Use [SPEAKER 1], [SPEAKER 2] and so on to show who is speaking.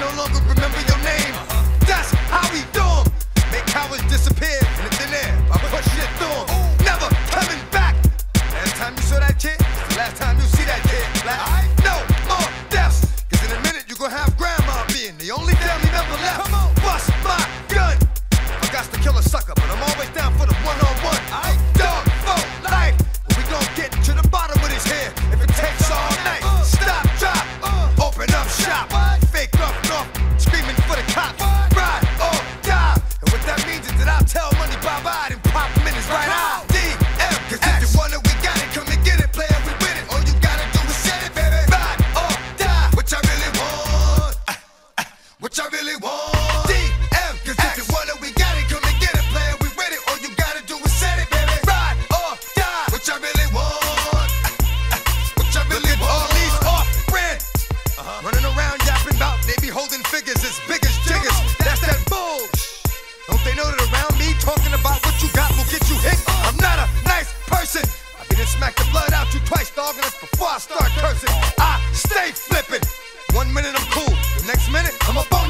[SPEAKER 1] no longer remember your name. That's how we do 'em. Make cowards disappear in the thin air. I put shit through 'em. Never coming back. Last time you saw that kid, the last time you see that kid. Like, no more deaths. Cause in a minute you gon' have grandma being the only family member left. Bust my gun. I got to kill a sucker, but I'm always down for the one-on-one. Dog for life. But we gon' get to the bottom of this here if it takes all night. Stop, drop, open up shop. Fake up, north, screaming for the cops. Ride or die. And what that means is that I'll tell money bye-bye and pop minutes right out. DM, cause if you want it, we got it. Come and get it, player, we win it. All you gotta do is set it, baby. Ride or die. What I really want. What I really want. DM, cause if you want it, we got it. Come and get it, player, we win it. All you gotta do is set it, baby. Ride or die. What I really want. What I really want. All these off-brand running around yapping about they be holding figures as big as jiggers. That's that bullshit. Don't they know that around me talking about what you got will get you hit? I'm not a nice person. I be done smack the blood out you twice, dog, and that's before I start cursing. I stay flipping. 1 minute I'm cool, the next minute I'm up on